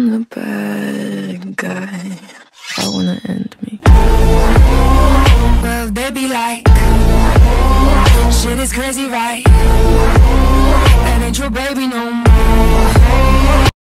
I'm the bad guy. I wanna end me. Well, they be like, shit is crazy, right?